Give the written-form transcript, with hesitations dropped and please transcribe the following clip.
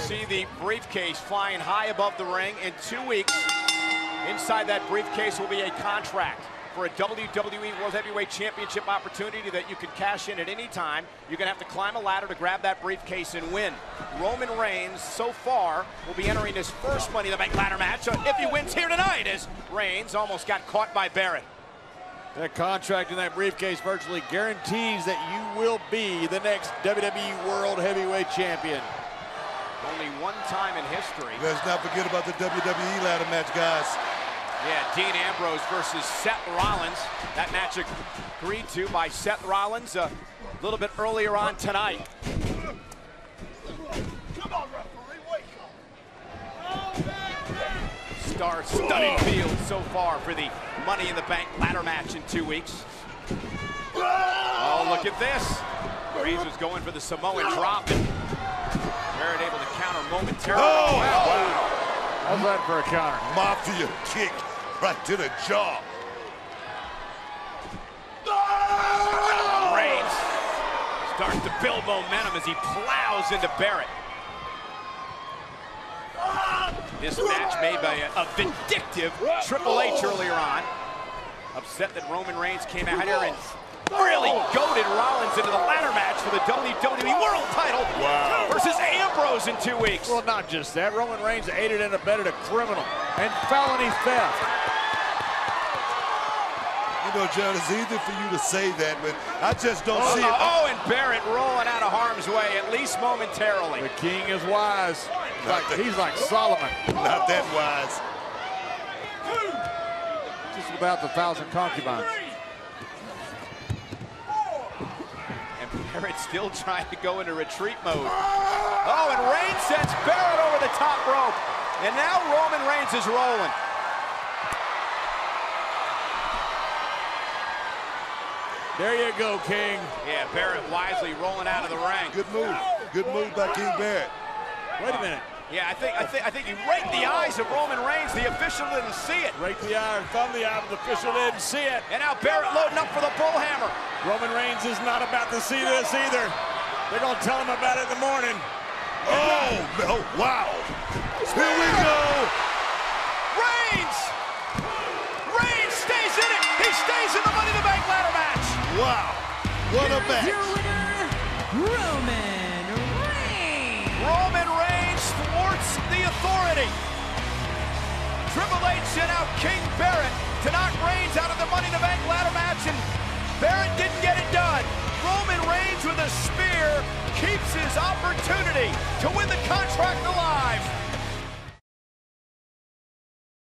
see the briefcase flying high above the ring. In 2 weeks, inside that briefcase will be a contract for a WWE World Heavyweight Championship opportunity that you can cash in at any time. You're going to have to climb a ladder to grab that briefcase and win. Roman Reigns, so far, will be entering his first Money in the Bank ladder match if he wins here tonight, as Reigns almost got caught by Barrett. That contract in that briefcase virtually guarantees that you will be the next WWE World Heavyweight Champion. Only one time in history. Let's not forget about the WWE ladder match, guys. Yeah, Dean Ambrose versus Seth Rollins. That match agreed to by Seth Rollins a little bit earlier on tonight. Come on, referee, wake up. Star-studded field so far for the Money in the Bank ladder match in 2 weeks. Oh, look at this. Reigns was going for the Samoan drop, and Barrett able to counter momentarily. Oh, wow. How's that for a counter? Mafia kick right to the jaw. Reigns starts to build momentum as he plows into Barrett. This match made by a vindictive Triple H earlier on. Upset that Roman Reigns came out here and really goaded Rollins into the ladder match for the WWE World title versus Ambrose in 2 weeks. Well, not just that. Roman Reigns aided and abetted a criminal and felony theft. You know, John, it's easy for you to say that, but I just don't see it. Oh, and Barrett rolling out of harm's way, at least momentarily. The king is wise. He's like Solomon. Not that wise. Just without the 1,000 concubines. And Barrett still trying to go into retreat mode. Oh, and Reigns sends Barrett over the top rope. And now Roman Reigns is rolling. There you go, King. Yeah, Barrett wisely rolling out of the ring. Good move. Good move by King Barrett. Wait a minute. Yeah, I think he raked the eyes of Roman Reigns. The official didn't see it. Rake the eye, thumb the eye, but the official didn't see it. And now Barrett loading up for the bullhammer. Roman Reigns is not about to see this either. They're going to tell him about it in the morning. Oh, no, wow. Here we go. Reigns! Reigns stays in it. He stays in the Money in the Bank ladder match. Wow. What a match. Your winner, Roman Reigns. Roman Reigns thwarts the authority. Triple H sent out King Barrett to knock Reigns out of the Money in the Bank ladder match, and Barrett didn't get it done. Roman Reigns with a spear keeps his opportunity to win the contract alive.